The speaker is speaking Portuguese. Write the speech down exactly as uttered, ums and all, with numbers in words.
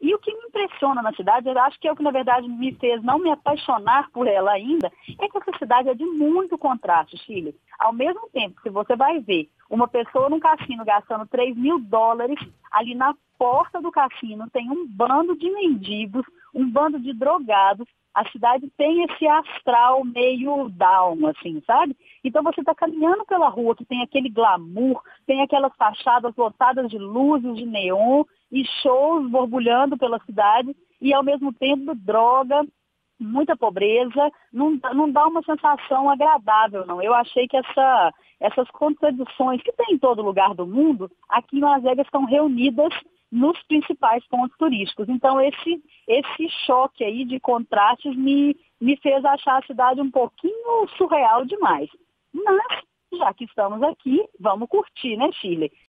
E o que me impressiona na cidade, eu acho que é o que na verdade me fez não me apaixonar por ela ainda, é que essa cidade é de muito contraste, Chile. Ao mesmo tempo que você vai ver uma pessoa num cassino gastando três mil dólares, ali na porta do cassino tem um bando de mendigos, um bando de drogados. A cidade tem esse astral meio down, assim, sabe? Então você está caminhando pela rua que tem aquele glamour, tem aquelas fachadas lotadas de luzes, de neon e shows borbulhando pela cidade e ao mesmo tempo droga, muita pobreza, não, não dá uma sensação agradável, não. Eu achei que essa, essas contradições que tem em todo lugar do mundo, aqui em Las Vegas estão reunidas nos principais pontos turísticos. Então, esse, esse choque aí de contrastes me, me fez achar a cidade um pouquinho surreal demais. Mas, já que estamos aqui, vamos curtir, né, Chile?